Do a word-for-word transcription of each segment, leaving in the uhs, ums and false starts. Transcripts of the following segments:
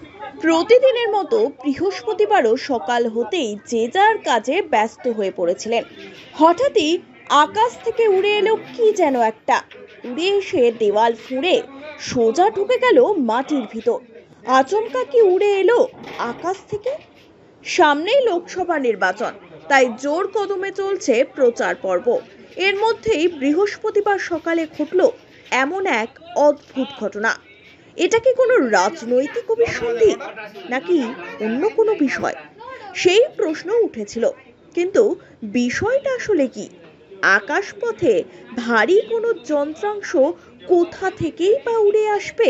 প্রতিদিনের মতো বৃহস্পতিবারও সকাল হতেই যে যার কাজে ব্যস্ত হয়ে পড়েছিলেন। হঠাৎই আকাশ থেকে উড়ে এলো কি যেন একটা, উড়ে এসে দেওয়াল ফুঁড়ে সোজা ঢুকে গেল মাটির ভিতর। আচমকা কি উড়ে এলো আকাশ থেকে? সামনেই লোকসভা নির্বাচন, তাই জোর কদমে চলছে প্রচার পর্ব। এর মধ্যেই বৃহস্পতিবার সকালে ঘটল এমন এক অদ্ভুত ঘটনা। এটা কি কোনো রাজনৈতিক অভিসন্ধি নাকি অন্য কোনো বিষয়? সেই প্রশ্ন উঠেছিল, কিন্তু বিষয়টা আসলে কি? আকাশপথে ভারী কোনো যন্ত্রাংশ কোথা থেকেই বা উড়ে আসবে?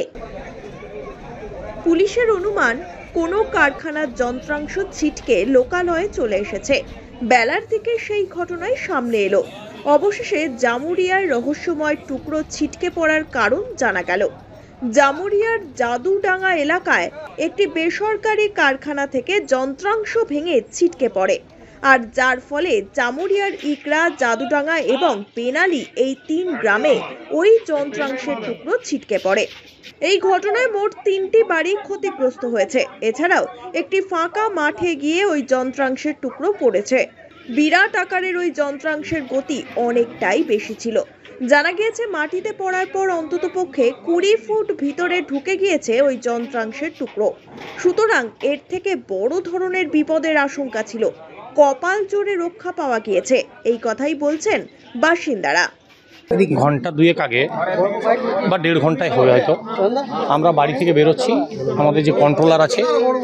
পুলিশের অনুমান, কোনো কারখানার যন্ত্রাংশ ছিটকে লোকালয়ে চলে এসেছে। বেলার দিকে সেই ঘটনায় সামনে এলো। অবশেষে জামুরিয়ার রহস্যময় টুকরো ছিটকে পড়ার কারণ জানা গেল। জামুরিয়ার জাদুডাঙ্গা এলাকায় একটি বেসরকারি কারখানা থেকে যন্ত্রাংশ ভেঙে ছিটকে পড়ে, আর যার ফলে জামুরিয়ার ইকরা, জাদুডাঙ্গা এবং বেনালি এই তিন গ্রামে ওই যন্ত্রাংশের টুকরো ছিটকে পড়ে। এই ঘটনায় মোট তিনটি বাড়ি ক্ষতিগ্রস্ত হয়েছে। এছাড়াও একটি ফাঁকা মাঠে গিয়ে ওই যন্ত্রাংশের টুকরো পড়েছে। বিরাট আকারের ওই যন্ত্রাংশের গতি অনেকটাই বেশি ছিল। জানা গিয়েছে, মাটিতে পড়ার পর অন্ততপক্ষে কুড়ি ফুট ভিতরে ঢুকে গিয়েছে ওই যন্ত্রাংশের টুকরো। সুতরাং এর থেকে বড় ধরনের বিপদের আশঙ্কা ছিল। কপাল জোরে রক্ষা পাওয়া গিয়েছে, এই কথাই বলছেন বাসিন্দারা। ঘন্টা দুয়েক আগে বা দেড় ঘন্টায় হবে হয়তো, আমরা বাড়ি থেকে বেরোচ্ছি। আমাদের যে কন্ট্রোলার আছে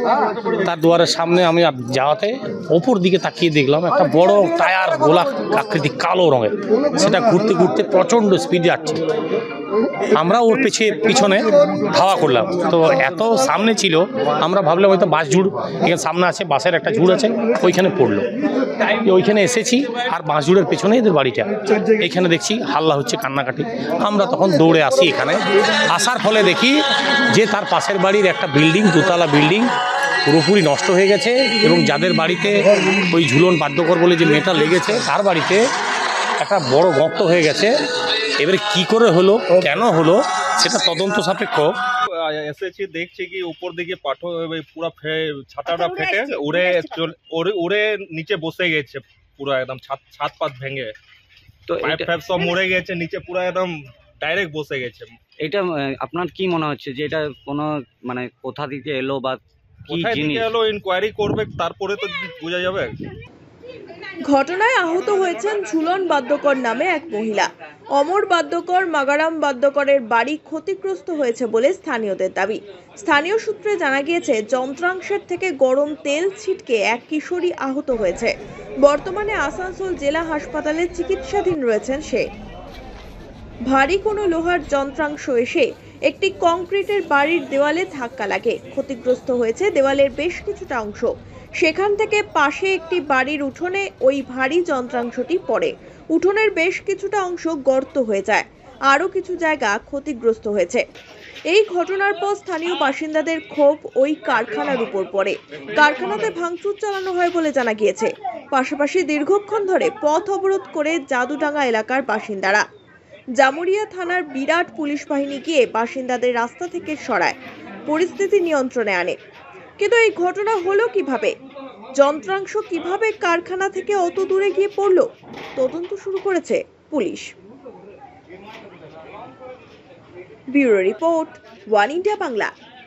তার দুয়ারের সামনে আমি যাওয়াতে ওপর দিকে তাকিয়ে দেখলাম একটা বড় টায়ার গোলাপ আকৃতি কালো রঙের, সেটা ঘুরতে ঘুরতে প্রচণ্ড স্পিডে আসছে। আমরা ওর পেছে পিছনে ধাওয়া করলাম, তো এত সামনে ছিল আমরা ভাবলাম হয়তো বাস ঝুড় এখানে সামনে আছে, বাসের একটা ঝুড় আছে, ওইখানে পড়লো। ওইখানে এসেছি আর বাস ঝুড়ের পেছনে এদের বাড়িটা, এখানে দেখছি হাল্লা হচ্ছে, কান্নাকাটি। আমরা তখন দৌড়ে আসি। এখানে আসার ফলে দেখি যে তার পাশের বাড়ির একটা বিল্ডিং, দোতলা বিল্ডিং পুরোপুরি নষ্ট হয়ে গেছে, এবং যাদের বাড়িতে ওই ঝুলন বাদ্যকর বলে যে মেয়েটা লেগেছে তার বাড়িতে একটা বড় গর্ত হয়ে গেছে। এবারে কি করে হলো, কেন হলো, সেটা তদন্ত সাপেক্ষ। এসেছি, দেখছি কি উপর দিকে পাথর পুরো ছাতাটা ফেটে উড়ে উড়ে নিচে বসে গেছে, পুরো একদম ছাদ ছাদ পাত ভেঙে, তো পাইপ ফাইপ সব মরে গেছে, নিচে পুরো একদম ডাইরেক্ট বসে গেছে। এটা আপনার কি মনে হচ্ছে যে এটা কোনো মানে কোথা থেকে এলো বা কি জিনিস এলো? ইনকোয়ারি করবে, তারপরে তো বোঝা যাবে। ঘটনায় আহত হয়েছেন ঝুলন বাদ্যকর নামে এক মহিলা। অমর বাদ্যকর, মাগারাম বাদ্যকরের বাড়ি ক্ষতিগ্রস্ত হয়েছে বলে স্থানীয়দের দাবি। স্থানীয় সূত্রে জানা গিয়েছে, যন্ত্রাংশের থেকে গরম তেল ছিটকে এক কিশোরী আহত হয়েছে। বর্তমানে আসানসোল জেলা হাসপাতালে চিকিৎসাধীন রয়েছেন সে। ভারী কোনো লোহার যন্ত্রাংশ এসে একটি কংক্রিটের বাড়ির দেওয়ালে ধাক্কা লাগে, ক্ষতিগ্রস্ত হয়েছে দেওয়ালের বেশ কিছুটা অংশ। সেখান থেকে পাশে একটি বাড়ির উঠোনে ওই ভারী যন্ত্রাংশটি পড়ে। উঠোনের বেশ কিছুটা অংশ গর্ত হয়ে যায়, আরও কিছু জায়গা ক্ষতিগ্রস্ত হয়েছে। এই ঘটনার পর স্থানীয় বাসিন্দাদের ক্ষোভ ওই কারখানার উপর পড়ে। কারখানাতে ভাঙচুর চালানো হয় বলে জানা গিয়েছে। পাশাপাশি দীর্ঘক্ষণ ধরে পথ অবরোধ করে জাদুডাঙ্গা এলাকার বাসিন্দারা। জামুরিয়া থানার বিরাট পুলিশ বাহিনী গিয়ে বাসিন্দাদের রাস্তা থেকে সরায়, পরিস্থিতি নিয়ন্ত্রণে আনে। কিন্তু এই ঘটনা হলো কিভাবে? যন্ত্রাংশ কিভাবে কারখানা থেকে অত দূরে গিয়ে পড়লো? তদন্ত শুরু করেছে পুলিশ। Bureau report, one India Bangla.